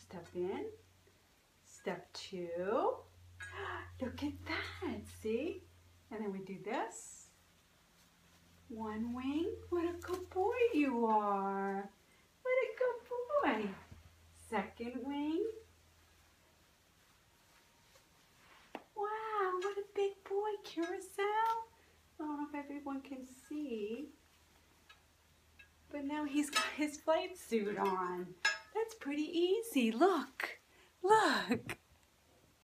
Step in. Step 2. Look at that, see? And then we do this. One wing. What a good boy you are. What a good boy. Second wing. Wow, what a big boy, Curacao. I don't know if everyone can see, but now he's got his flight suit on. That's pretty easy. Look, look.